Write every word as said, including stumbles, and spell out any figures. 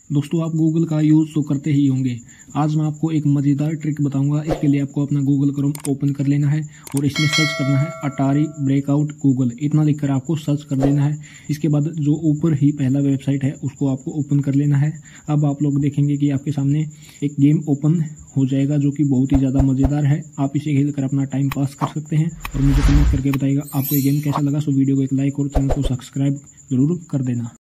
दोस्तों आप गूगल का यूज़ तो करते ही होंगे। आज मैं आपको एक मज़ेदार ट्रिक बताऊंगा। इसके लिए आपको अपना गूगल क्रोम ओपन कर लेना है और इसमें सर्च करना है अटारी ब्रेकआउट गूगल, इतना लिखकर आपको सर्च कर देना है। इसके बाद जो ऊपर ही पहला वेबसाइट है उसको आपको ओपन कर लेना है। अब आप लोग देखेंगे कि आपके सामने एक गेम ओपन हो जाएगा जो कि बहुत ही ज़्यादा मज़ेदार है। आप इसे खेल कर अपना टाइम पास कर सकते हैं और मुझे कमेंट करके बताइएगा आपको ये गेम कैसा लगा। सो वीडियो को एक लाइक और चैनल को सब्सक्राइब जरूर कर देना।